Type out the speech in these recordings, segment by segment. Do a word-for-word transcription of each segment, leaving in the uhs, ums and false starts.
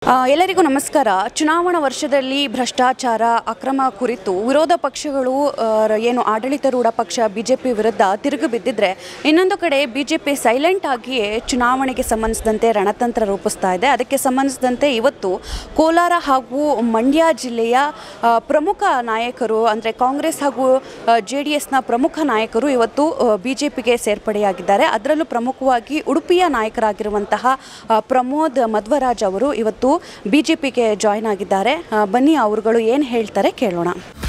ಎಲ್ಲರಿಗೂ ನಮಸ್ಕಾರ. ಚುನಾವಣಾ ವರ್ಷದಲ್ಲಿ ಭ್ರಷ್ಟಾಚಾರ ಅಕ್ರಮ ಕುರಿತು ವಿರೋಧ ಪಕ್ಷಗಳು ಏನು ಆಡಳಿತಾರೂಢ ಪಕ್ಷ ಬಿಜೆಪಿ ವಿರುದ್ಧ ತಿರುಗಿ ಬಿದ್ದಿದ್ರೆ, ಇನ್ನೊಂದು ಕಡೆ ಬಿಜೆಪಿ ಸೈಲೆಂಟ್ ಆಗಿಯೇ ಚುನಾವಣೆಗೆ ಸಂಬಂಧಿಸಿದಂತೆ ರಣತಂತ್ರ ರೂಪಿಸ್ತಾ ಇದೆ. ಅದಕ್ಕೆ ಸಂಬಂಧಿಸಿದಂತೆ ಇವತ್ತು ಕೋಲಾರ ಹಾಗೂ ಮಂಡ್ಯ ಜಿಲ್ಲೆಯ ಪ್ರಮುಖ ನಾಯಕರು ಅಂದರೆ ಕಾಂಗ್ರೆಸ್ ಹಾಗೂ ಜೆ ಡಿ ಎಸ್ನ ಪ್ರಮುಖ ನಾಯಕರು ಇವತ್ತು ಬಿಜೆಪಿಗೆ ಸೇರ್ಪಡೆಯಾಗಿದ್ದಾರೆ. ಅದರಲ್ಲೂ ಪ್ರಮುಖವಾಗಿ ಉಡುಪಿಯ ನಾಯಕರಾಗಿರುವಂತಹ ಪ್ರಮೋದ್ ಮಧ್ವರಾಜ್ ಅವರು ಇವತ್ತು ಬಿಜೆಪಿಗೆ ಜಾಯ್ನ್ ಆಗಿದ್ದಾರೆ. ಬನ್ನಿ ಅವರುಗಳು ಏನು ಹೇಳ್ತಾರೆ ಕೇಳೋಣ.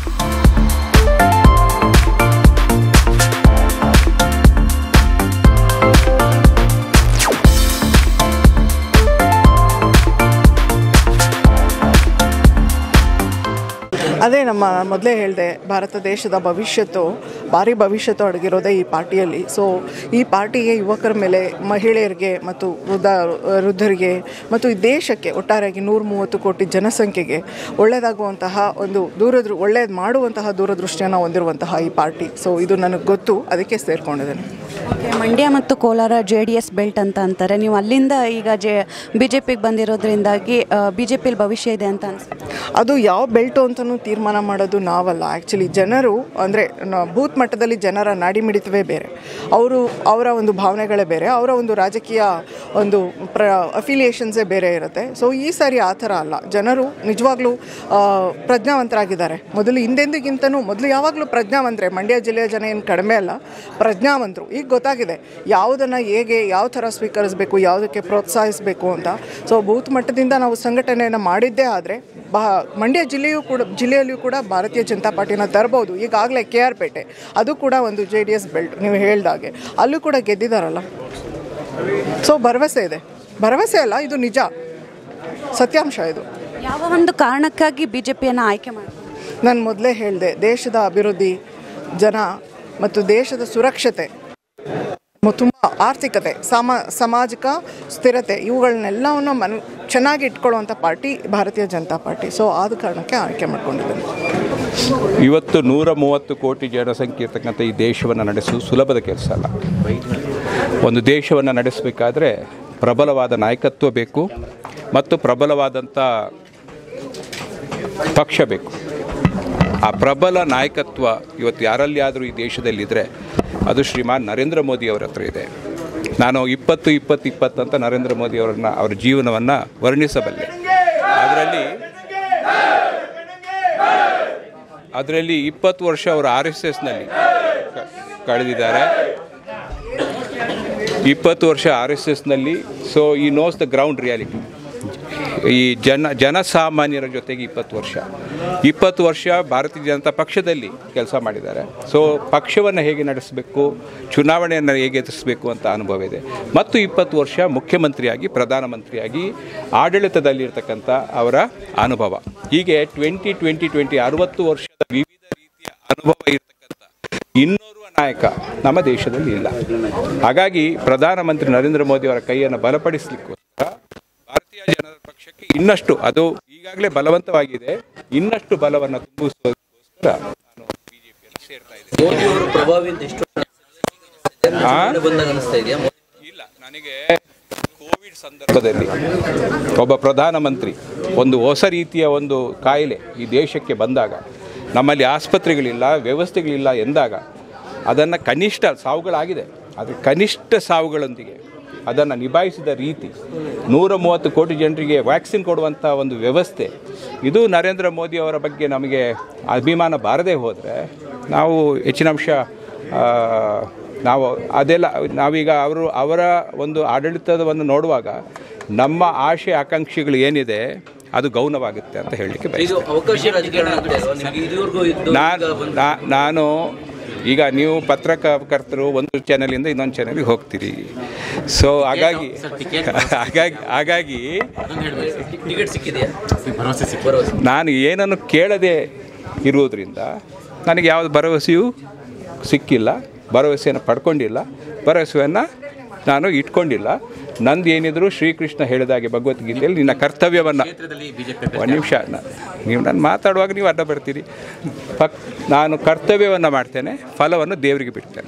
ಅದೇ ನಮ್ಮ ಮೊದಲೇ ಹೇಳಿದೆ, ಭಾರತ ದೇಶದ ಭವಿಷ್ಯತ್ತು ಭಾರಿ ಭವಿಷ್ಯತ್ತು ಅಡಗಿರೋದೇ ಈ ಪಾರ್ಟಿಯಲ್ಲಿ. ಸೊ ಈ ಪಾರ್ಟಿಗೆ ಯುವಕರ ಮೇಲೆ, ಮಹಿಳೆಯರಿಗೆ ಮತ್ತು ವೃದ್ಧ ವೃದ್ಧರಿಗೆ ಮತ್ತು ಈ ದೇಶಕ್ಕೆ ಒಟ್ಟಾರೆಯಾಗಿ ನೂರ ಮೂವತ್ತು ಕೋಟಿ ಜನಸಂಖ್ಯೆಗೆ ಒಳ್ಳೆಯದಾಗುವಂತಹ ಒಂದು ದೂರದೃ ಒಳ್ಳೇದು ಮಾಡುವಂತಹ ದೂರದೃಷ್ಟಿಯನ್ನು ಹೊಂದಿರುವಂತಹ ಈ ಪಾರ್ಟಿ. ಸೊ ಇದು ನನಗೆ ಗೊತ್ತು, ಅದಕ್ಕೆ ಸೇರಿಕೊಂಡಿದ್ದೇನೆ. ಮಂಡ್ಯ ಮತ್ತು Kolar J D S belt ಅಂತ ಅಂತಾರೆ. ನೀವು ಅಲ್ಲಿಂದ ಈಗ ಜೆ ಬಿ ಜೆ ಪಿಗೆ ಬಂದಿರೋದ್ರಿಂದಾಗಿ ಬಿ ಜೆ ಪಿಲಿ ಭವಿಷ್ಯ ಇದೆ ಅಂತ ಅನಿಸುತ್ತೆ. ಅದು ಯಾವ ಬೆಲ್ಟು ಅಂತಲೂ ತೀರ್ಮಾನ ಮಾಡೋದು ನಾವಲ್ಲ. ಆ್ಯಕ್ಚುಲಿ ಜನರು ಅಂದರೆ ಬೂತ್ ಮಟ್ಟದಲ್ಲಿ ಜನರ ನಾಡಿಮಿಡಿತವೇ ಬೇರೆ, ಅವರು ಅವರ ಒಂದು ಭಾವನೆಗಳೇ ಬೇರೆ, ಅವರ ಒಂದು ರಾಜಕೀಯ ಒಂದು ಪ್ರ ಅಫಿಲಿಯೇಷನ್ಸೇ ಬೇರೆ ಇರುತ್ತೆ. ಸೊ ಈ ಸಾರಿ ಆ ಥರ ಅಲ್ಲ. ಜನರು ನಿಜವಾಗ್ಲೂ ಪ್ರಜ್ಞಾವಂತರಾಗಿದ್ದಾರೆ. ಮೊದಲು ಹಿಂದೆಂದಿಗಿಂತನೂ ಮೊದಲು ಯಾವಾಗಲೂ ಪ್ರಜ್ಞಾವಂತರೆ. ಮಂಡ್ಯ ಜಿಲ್ಲೆಯ ಜನ ಏನು ಕಡಿಮೆ ಅಲ್ಲ, ಪ್ರಜ್ಞಾವಂತರು. ಈಗ ಗೊತ್ತಾಗಿದೆ ಯಾವುದನ್ನು ಹೇಗೆ ಯಾವ ಥರ ಸ್ವೀಕರಿಸಬೇಕು, ಯಾವುದಕ್ಕೆ ಪ್ರೋತ್ಸಾಹಿಸಬೇಕು ಅಂತ. ಸೊ ಬೂತ್ ಮಟ್ಟದಿಂದ ನಾವು ಸಂಘಟನೆಯನ್ನು ಮಾಡಿದ್ದೇ ಆದರೆ ಬಾ ಮಂಡ್ಯ ಜಿಲ್ಲೆಯೂ ಕೂಡ ಜಿಲ್ಲೆಯಲ್ಲಿಯೂ ಕೂಡ ಭಾರತೀಯ ಜನತಾ ಪಾರ್ಟಿನ ತರಬಹುದು. ಈಗಾಗಲೇ ಕೆ ಆರ್ ಪೇಟೆ ಅದು ಕೂಡ ಒಂದು ಜೆ ಡಿ ಎಸ್ ಬೆಲ್ಟ್, ನೀವು ಹೇಳ್ದಾಗೆ ಅಲ್ಲೂ ಕೂಡ ಗೆದ್ದಿದ್ದಾರಲ್ಲ. ಸೊ ಭರವಸೆ ಇದೆ. ಭರವಸೆ ಅಲ್ಲ, ಇದು ನಿಜ, ಸತ್ಯಾಂಶ. ಇದು ಯಾವ ಒಂದು ಕಾರಣಕ್ಕಾಗಿ ಬಿ ಜೆ ಪಿಯನ್ನು ಆಯ್ಕೆ ಮಾಡಿ? ನಾನು ಮೊದಲೇ ಹೇಳಿದೆ, ದೇಶದ ಅಭಿವೃದ್ಧಿ, ಜನ ಮತ್ತು ದೇಶದ ಸುರಕ್ಷತೆ, ತುಂಬ ಆರ್ಥಿಕತೆ, ಸಮ ಸಾಮಾಜಿಕ ಸ್ಥಿರತೆ, ಇವುಗಳನ್ನೆಲ್ಲವನ್ನು ಮನ್ ಚೆನ್ನಾಗಿ ಇಟ್ಕೊಳ್ಳುವಂಥ ಪಾರ್ಟಿ ಭಾರತೀಯ ಜನತಾ ಪಾರ್ಟಿ. ಸೊ ಆದ ಕಾರಣಕ್ಕೆ ಆಯ್ಕೆ ಮಾಡ್ಕೊಂಡಿದ್ದೇನೆ. ಇವತ್ತು ನೂರ ಮೂವತ್ತು ಕೋಟಿ ಜನಸಂಖ್ಯೆ ಇರ್ತಕ್ಕಂಥ ಈ ದೇಶವನ್ನು ನಡೆಸುವುದು ಸುಲಭದ ಕೆಲಸ ಅಲ್ಲ. ಒಂದು ದೇಶವನ್ನು ನಡೆಸಬೇಕಾದ್ರೆ ಪ್ರಬಲವಾದ ನಾಯಕತ್ವ ಬೇಕು ಮತ್ತು ಪ್ರಬಲವಾದಂಥ ಪಕ್ಷ ಬೇಕು. ಆ ಪ್ರಬಲ ನಾಯಕತ್ವ ಇವತ್ತು ಯಾರಲ್ಲಿ ಆದರೂ ಈ ದೇಶದಲ್ಲಿದ್ದರೆ ಅದು ಶ್ರೀಮಾನ್ ನರೇಂದ್ರ ಮೋದಿ ಅವರ ಹತ್ರ ಇದೆ. ನಾನು ಇಪ್ಪತ್ತು ಇಪ್ಪತ್ತು ಇಪ್ಪತ್ತು ಅಂತ ನರೇಂದ್ರ ಮೋದಿ ಅವರನ್ನು ಅವರ ಜೀವನವನ್ನು ವರ್ಣಿಸಬಲ್ಲೆ. ಅದರಲ್ಲಿ ಅದರಲ್ಲಿ ಇಪ್ಪತ್ತು ವರ್ಷ ಅವರು ಆರ್ ಎಸ್ ಎಸ್ನಲ್ಲಿ ಕಳೆದಿದ್ದಾರೆ. ಇಪ್ಪತ್ತು ವರ್ಷ ಆರ್ ಎಸ್ ಎಸ್ನಲ್ಲಿ. So he knows the ground reality. ಈ ಜನ ಜನಸಾಮಾನ್ಯರ ಜೊತೆಗೆ ಇಪ್ಪತ್ತು ವರ್ಷ ಇಪ್ಪತ್ತು ವರ್ಷ ಭಾರತೀಯ ಜನತಾ ಪಕ್ಷದಲ್ಲಿ ಕೆಲಸ ಮಾಡಿದ್ದಾರೆ. ಸೊ ಪಕ್ಷವನ್ನು ಹೇಗೆ ನಡೆಸಬೇಕು, ಚುನಾವಣೆಯನ್ನು ಹೇಗೆ ಎದುರಿಸಬೇಕು ಅಂತ ಅನುಭವ ಇದೆ. ಮತ್ತು ಇಪ್ಪತ್ತು ವರ್ಷ ಮುಖ್ಯಮಂತ್ರಿಯಾಗಿ, ಪ್ರಧಾನಮಂತ್ರಿಯಾಗಿ ಆಡಳಿತದಲ್ಲಿರ್ತಕ್ಕಂಥ ಅವರ ಅನುಭವ. ಹೀಗೆ ಟ್ವೆಂಟಿ ಟ್ವೆಂಟಿ ಟ್ವೆಂಟಿ ಅರುವತ್ತು ವರ್ಷದ ವಿವಿಧ ರೀತಿಯ ಅನುಭವ ಇರತಕ್ಕಂಥ ಇನ್ನೋರ್ವ ನಾಯಕ ನಮ್ಮ ದೇಶದಲ್ಲಿ ಇಲ್ಲ. ಹಾಗಾಗಿ ಪ್ರಧಾನಮಂತ್ರಿ ನರೇಂದ್ರ ಮೋದಿ ಅವರ ಕೈಯನ್ನು ಬಲಪಡಿಸಲಿಕ್ಕೋಸ್ಕರ ಭಾರತೀಯ ಜನತಾ ಪಕ್ಷಕ್ಕೆ ಇನ್ನಷ್ಟು, ಅದು ಈಗಾಗಲೇ ಬಲವಂತವಾಗಿದೆ, ಇನ್ನಷ್ಟು ಬಲವನ್ನು ತುಂಬಿಸೋದಕ್ಕೋಸ್ಕರ ನಾನು ಬಿಜೆಪಿಯನ್ನು ಸೇರ್ತಾ ಇದ್ದೇನೆ. ಇಲ್ಲ, ನನಗೆ ಕೋವಿಡ್ ಸಂದರ್ಭದಲ್ಲಿ ಒಬ್ಬ ಪ್ರಧಾನಮಂತ್ರಿ ಒಂದು ಹೊಸ ರೀತಿಯ ಒಂದು ಕಾಯಿಲೆ ಈ ದೇಶಕ್ಕೆ ಬಂದಾಗ, ನಮ್ಮಲ್ಲಿ ಆಸ್ಪತ್ರೆಗಳಿಲ್ಲ, ವ್ಯವಸ್ಥೆಗಳಿಲ್ಲ ಎಂದಾಗ, ಅದನ್ನು ಕನಿಷ್ಠ ಸಾವುಗಳಾಗಿದೆ, ಆದರೆ ಕನಿಷ್ಠ ಸಾವುಗಳೊಂದಿಗೆ ಅದನ್ನು ನಿಭಾಯಿಸಿದ ರೀತಿ, ನೂರ ಮೂವತ್ತು ಕೋಟಿ ಜನರಿಗೆ ವ್ಯಾಕ್ಸಿನ್ ಕೊಡುವಂಥ ಒಂದು ವ್ಯವಸ್ಥೆ, ಇದು ನರೇಂದ್ರ ಮೋದಿ ಅವರ ಬಗ್ಗೆ ನಮಗೆ ಅಭಿಮಾನ ಬಾರದೇ ಹೋದರೆ ನಾವು ಹೆಚ್ಚಿನ ಅಂಶ ನಾವು ಅದೆಲ್ಲ ನಾವೀಗ ಅವರು ಅವರ ಒಂದು ಆಡಳಿತವನ್ನು ನೋಡುವಾಗ ನಮ್ಮ ಆಶೆ ಆಕಾಂಕ್ಷೆಗಳು ಏನಿದೆ ಅದು ಗೌನವಾಗುತ್ತೆ ಅಂತ ಹೇಳಲಿಕ್ಕೆ ನಾನು ನಾನು ಈಗ ನೀವು ಪತ್ರಕರ್ತರು ಒಂದು ಚಾನಲಿಂದ ಇನ್ನೊಂದು ಚಾನಲ್ಗೆ ಹೋಗ್ತೀರಿ. ಸೊ ಹಾಗಾಗಿ ಹಾಗಾಗಿ ಹಾಗಾಗಿ ನಾನು ಏನನ್ನು ಕೇಳದೆ ಇರುವುದರಿಂದ ನನಗೆ ಯಾವುದು ಭರವಸೆಯೂ ಸಿಕ್ಕಿಲ್ಲ, ಭರವಸೆಯನ್ನು ಪಡ್ಕೊಂಡಿಲ್ಲ, ಭರವಸೆಯನ್ನು ನಾನು ಇಟ್ಕೊಂಡಿಲ್ಲ. ನಂದು ಏನಿದ್ರು ಶ್ರೀಕೃಷ್ಣ ಹೇಳಿದಾಗೆ ಭಗವದ್ಗೀತೆಯಲ್ಲಿ ನಿನ್ನ ಕರ್ತವ್ಯವನ್ನು, ಒಂದು ನಿಮಿಷ, ನೀವು ನಾನು ಮಾತಾಡುವಾಗ ನೀವು ಅಡ್ಡ ಬರ್ತೀರಿ. ಪಕ್ ನಾನು ಕರ್ತವ್ಯವನ್ನು ಮಾಡ್ತೇನೆ, ಫಲವನ್ನು ದೇವರಿಗೆ ಬಿಡ್ತೇನೆ.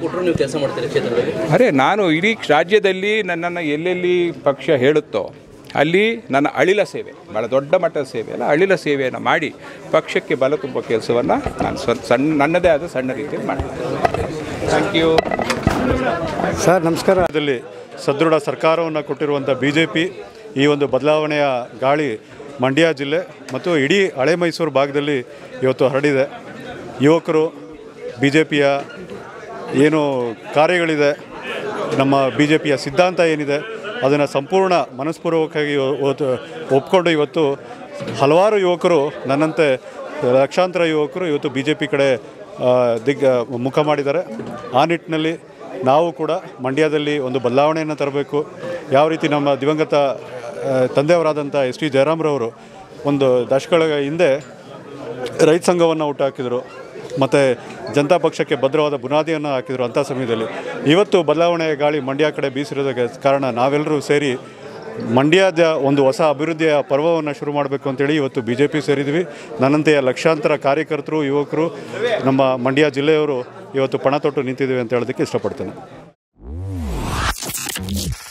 ಕೆಲಸ ಮಾಡ್ತೀರಾ ಕ್ಷೇತ್ರದಲ್ಲಿ? ಅರೆ ನಾನು ಇಡೀ ರಾಜ್ಯದಲ್ಲಿ ನನ್ನನ್ನು ಎಲ್ಲೆಲ್ಲಿ ಪಕ್ಷ ಹೇಳುತ್ತೋ ಅಲ್ಲಿ ನನ್ನ ಅಳಿಲ ಸೇವೆ, ಭಾಳ ದೊಡ್ಡ ಮಟ್ಟದ ಸೇವೆ ಅಲ್ಲ, ಅಳಿಲ ಸೇವೆಯನ್ನು ಮಾಡಿ ಪಕ್ಷಕ್ಕೆ ಬಲ ತುಂಬೋ ಕೆಲಸವನ್ನು ನಾನು ಸ್ವ ಸಣ್ಣ ನನ್ನದೇ ಆದ ಸಣ್ಣ ರೀತಿಯಲ್ಲಿ ಮಾಡ್ತೀನಿ. Thank you sir. ನಮಸ್ಕಾರ. ದಲ್ಲಿ ಸದೃಢ ಸರ್ಕಾರವನ್ನು ಕೊಟ್ಟಿರುವಂಥ ಬಿ ಜೆ ಪಿ ಈ ಒಂದು ಬದಲಾವಣೆಯ ಗಾಳಿ ಮಂಡ್ಯ ಜಿಲ್ಲೆ ಮತ್ತು ಇಡೀ ಹಳೆ ಮೈಸೂರು ಭಾಗದಲ್ಲಿ ಇವತ್ತು ಹರಡಿದೆ. ಯುವಕರು ಬಿ ಜೆ ಪಿಯ ಏನು ಕಾರ್ಯಗಳಿದೆ, ನಮ್ಮ ಬಿ ಜೆ ಪಿಯ ಸಿದ್ಧಾಂತ ಏನಿದೆ ಅದನ್ನು ಸಂಪೂರ್ಣ ಮನಸ್ಪೂರ್ವಕವಾಗಿ ಇವತ್ತು ಒಪ್ಕೊಂಡು ಇವತ್ತು ಹಲವಾರು ಯುವಕರು ನನ್ನಂತೆ ಲಕ್ಷಾಂತರ ಯುವಕರು ಇವತ್ತು ಬಿ ಜೆ ಪಿ ಕಡೆ ದಿಗ್ ಮುಖ ಮಾಡಿದ್ದಾರೆ. ಆ ನಿಟ್ಟಿನಲ್ಲಿ ನಾವು ಕೂಡ ಮಂಡ್ಯದಲ್ಲಿ ಒಂದು ಬದಲಾವಣೆಯನ್ನು ತರಬೇಕು. ಯಾವ ರೀತಿ ನಮ್ಮ ದಿವಂಗತ ತಂದೆಯವರಾದಂಥ ಎಸ್ ಟಿ ಜಯರಾಮ್ರವರು ಒಂದು ದಶಕಗಳ ಹಿಂದೆ ರೈತ ಸಂಘವನ್ನು ಹುಟ್ಟುಹಾಕಿದರು ಮತ್ತು ಜನತಾ ಪಕ್ಷಕ್ಕೆ ಭದ್ರವಾದ ಬುನಾದಿಯನ್ನು ಹಾಕಿದರು. ಅಂಥ ಸಮಯದಲ್ಲಿ ಇವತ್ತು ಬದಲಾವಣೆಯ ಗಾಳಿ ಮಂಡ್ಯ ಕಡೆ ಬೀಸಿರೋದಕ್ಕೆ ಕಾರಣ ನಾವೆಲ್ಲರೂ ಸೇರಿ ಮಂಡ್ಯದ ಒಂದು ಹೊಸ ಅಭಿವೃದ್ಧಿಯ ಪರ್ವವನ್ನು ಶುರು ಮಾಡಬೇಕು ಅಂತೇಳಿ ಇವತ್ತು ಬಿ ಜೆ ಪಿ ಸೇರಿದ್ವಿ. ನನ್ನಂತೆಯ ಲಕ್ಷಾಂತರ ಕಾರ್ಯಕರ್ತರು, ಯುವಕರು, ನಮ್ಮ ಮಂಡ್ಯ ಜಿಲ್ಲೆಯವರು ಇವತ್ತು ಪಣ ತೊಟ್ಟು ನಿಂತಿದ್ದೀವಿ ಅಂತ ಹೇಳೋದಕ್ಕೆ ಇಷ್ಟಪಡ್ತೇನೆ.